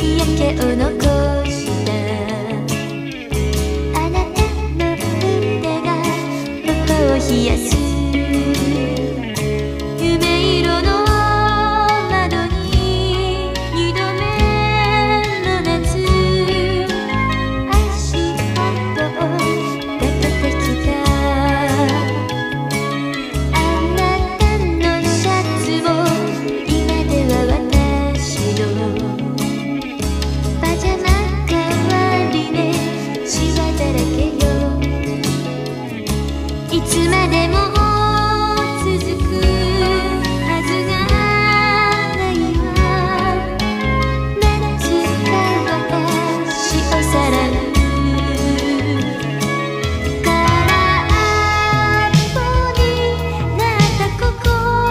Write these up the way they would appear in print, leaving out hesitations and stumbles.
日焼けを残したあなたの腕が頬を冷やす夢色の窓に二度目の夏足跡を立ててきたあなたのシャツを今では私のパジャマ代わりでシワだらけよいつまでも続くはずがないわ夏が私をさらう空っぽになった心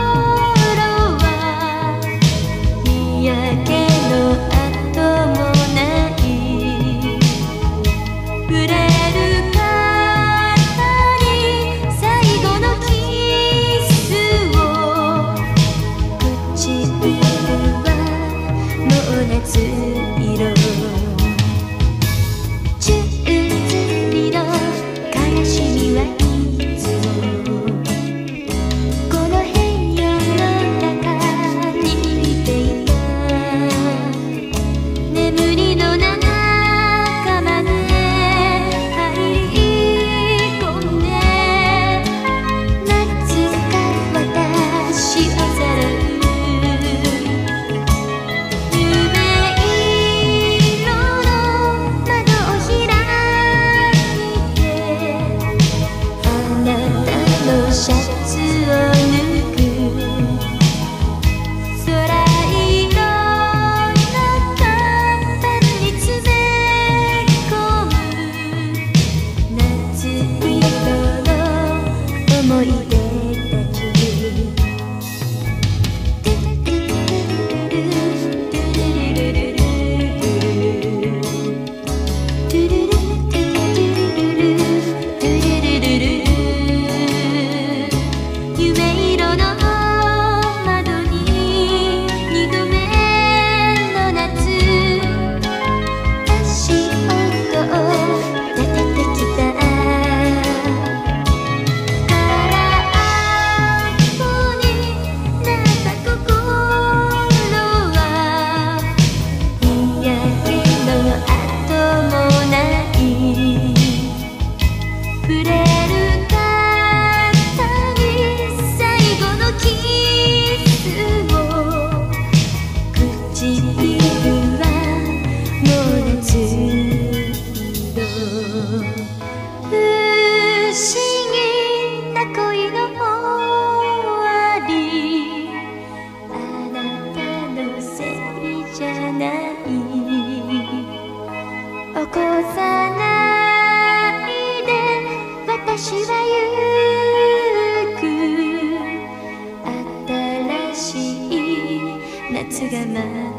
は日焼けの跡もない触れる肩に最後のキスを唇はもう夏色宙づりの悲しみはいつもこの部屋の中にいていた眠りの中まで入り込んで夏が私をさらう夢色の窓を開いてあなたのシャツを脱ぐ空色のカーテンに詰め込む夏色の思い出たち夢色の窓に二度目の夏足音を立ててきた空っぽになった心は日焼けの跡もない触れる肩に最後のキスを唇はもう夏色不思議な恋の終わりあなたのせいじゃない起こさないで私は行く新しい夏が待